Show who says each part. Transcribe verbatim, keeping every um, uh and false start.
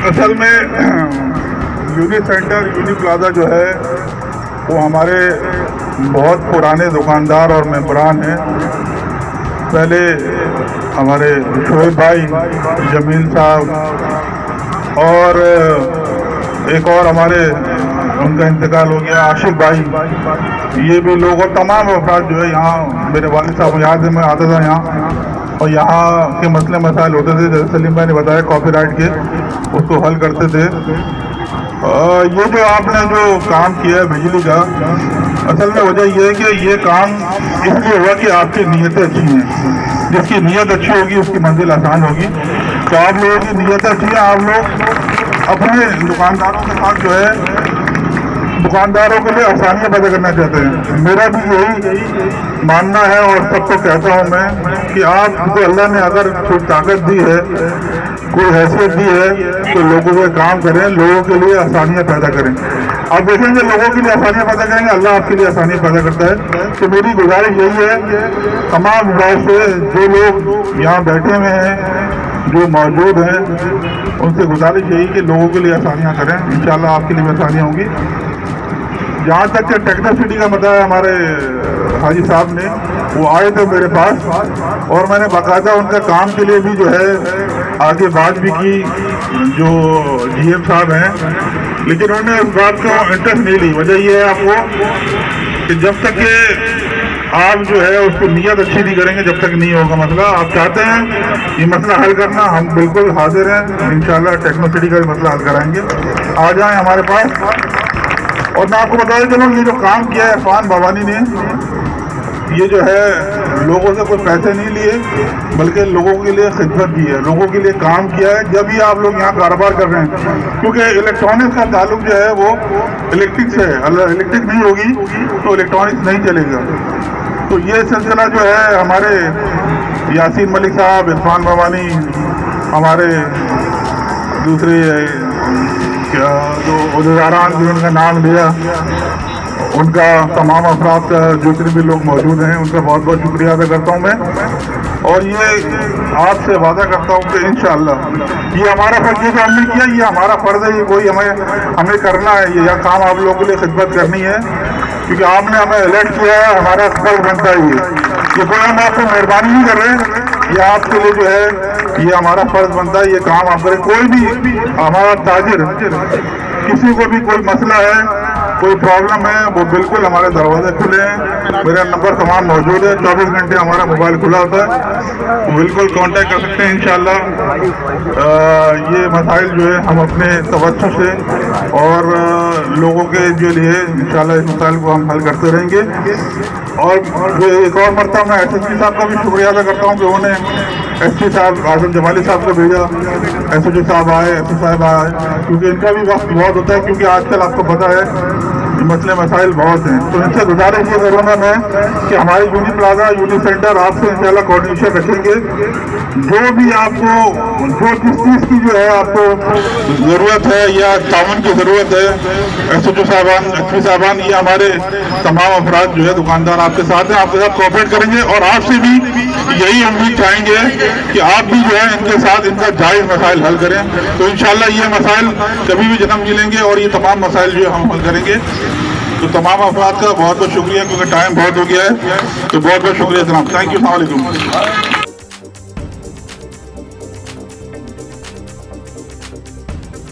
Speaker 1: اصل میں uni centre uni plaza جو ہے وہ ہمارے بہت پرانے دکاندار اور ممبران ہیں. پہلے ہمارے شعیب بھائی جمیل صاحب اور ایک اور ہمارے ان کا انتقال ہو گیا عاشق بھائی، یہ بھی لوگ اور تمام افراد جو ہے یہاں میرے والد صاحب یاد ہے میں آتا تھا یہاں اور یہاں کے مسئلے مسائل ہوتے تھے جیسے سلیم بھائی نے بتایا کاپی رائٹ کے اس کو حل کرتے تھے. یہ جو آپ نے جو کام کیا ہے بجلی کا، اصل میں وجہ یہ ہے کہ یہ کام اس لیے ہوا کہ آپ کی نیتیں اچھی ہیں. جس کی نیت اچھی ہوگی اس کی منزل آسان ہوگی. تو آپ لوگوں کی نیتیں اچھی ہیں، آپ لوگ اپنے دکانداروں کے ساتھ جو ہے دکانداروں کے لیے آسانیاں پیدا کرنا چاہتے ہیں. میرا بھی یہی ماننا ہے اور سب کو کہتا ہوں میں کہ آپ کو اللہ نے اگر کوئی طاقت دی ہے، کوئی حیثیت دی ہے تو لوگوں کے کام کریں، لوگوں کے لیے آسانیاں پیدا کریں. آپ دیکھیں گے لوگوں کے لیے آسانیاں پیدا کریں گے، اللہ آپ کے لیے آسانیاں پیدا کرتا ہے. تو میری گزارش یہی ہے تمام لوگوں سے، جو لوگ یہاں بیٹھے ہوئے ہیں جو موجود ہیں ان سے گزارش یہی کہ لوگوں کے لیے آسانیاں کریں، انشاءاللہ آپ کے لیے بھی آسانیاں ہوں گی. جہاں تک کہ ٹیکنو سٹی کا بتایا ہمارے حاجی صاحب نے، وہ آئے تھے میرے پاس اور میں نے باقاعدہ ان کا کام کے لیے بھی جو ہے آگے بات بھی کی جو جی ایم صاحب ہیں، لیکن انہوں نے اس بات کو انٹرسٹ نہیں لی. وجہ یہ ہے آپ کو کہ جب تک کہ آپ جو ہے اس کو نیت اچھی نہیں کریں گے جب تک نہیں ہوگا مسئلہ. آپ چاہتے ہیں یہ مسئلہ حل کرنا، ہم بالکل حاضر ہیں انشاءاللہ ٹیکنو سٹی کا بھی مسئلہ حل کرائیں گے. آ جائیں ہمارے پاس. اور میں آپ کو بتایا چلوں یہ جو کام کیا ہے عرفان بھوانی نے، یہ جو ہے لوگوں سے کوئی پیسے نہیں لیے بلکہ لوگوں کے لیے خدمت کی ہے، لوگوں کے لیے کام کیا ہے. جب ہی آپ لوگ یہاں کاروبار کر رہے ہیں کیونکہ الیکٹرانکس کا تعلق جو ہے وہ الیکٹرک سے ہے، الیکٹرک نہیں ہوگی تو الیکٹرانکس نہیں چلے گا. تو یہ سلسلہ جو ہے ہمارے یاسین ملک صاحب، عرفان بھوانی، ہمارے دوسرے جو عہدیداران بھی ان کا نام لیا، ان کا تمام افراد کا جتنے بھی لوگ موجود ہیں ان کا بہت بہت شکریہ ادا کرتا ہوں میں. اور یہ آپ سے وعدہ کرتا ہوں کہ انشاءاللہ یہ ہمارا فرض، یہ جو ہم نے کیا یہ ہمارا فرض ہے، یہ کوئی ہمیں ہمیں کرنا ہے، یہ کام آپ لوگوں کے لیے خدمت کرنی ہے کیونکہ آپ نے ہمیں الیکٹ کیا ہے، ہمارا فرض بنتا ہی ہے. یہ کوئی ہم آپ کو مہربانی نہیں کر رہے، یہ آپ کے لیے جو ہے یہ ہمارا فرض بنتا ہے، یہ کام آپ کریں. کوئی بھی ہمارا تاجر کسی کو بھی کوئی مسئلہ ہے، کوئی پرابلم ہے، وہ بالکل ہمارے دروازے کھلے ہیں. میرا نمبر تمام موجود ہے، چوبیس گھنٹے ہمارا موبائل کھلا ہوتا ہے، بالکل کانٹیکٹ کر سکتے ہیں. انشاءاللہ یہ مسائل جو ہے ہم اپنے توجہ سے اور لوگوں کے جو لیے انشاءاللہ اس مسائل کو ہم حل کرتے رہیں گے. اور ایک اور مرتبہ میں ایس ایس پی صاحب کا بھی شکریہ ادا کرتا ہوں کہ انہوں نے ایس پی صاحب اعظم جمالی صاحب کو بھیجا، ایس ایچ او صاحب آئے، ایس او صاحب آئے، کیونکہ ان کا بھی وقت بہت ہوتا ہے کیونکہ آج کل آپ کو پتہ ہے مسئلے مسائل بہت ہیں. تو ان سے گزارش یہ کروں گا میں کہ ہماری یونی پلازا یونی سینٹر آپ سے انشاءاللہ کوآرڈینیشن رکھیں گے. جو بھی آپ کو جو جس چیز کی جو ہے آپ کو ضرورت ہے یا تعاون کی ضرورت ہے، ایس ایچ او صاحبان، ایس پی صاحبان، یہ ہمارے تمام افراد جو ہے دکاندار آپ کے ساتھ ہیں، آپ کے ساتھ کوآپریٹ کریں گے. اور آپ سے بھی یہی امید چاہیں گے کہ آپ بھی جو ہے ان کے ساتھ ان کا جائز مسائل حل کریں. تو انشاءاللہ یہ مسائل کبھی بھی جنم ملیں گے اور یہ تمام مسائل جو ہے ہم حل کریں گے. تو تمام افراد کا بہت بہت شکریہ کیونکہ ٹائم بہت ہو گیا ہے. تو بہت بہت شکریہ جناب. Thank you. السلام علیکم.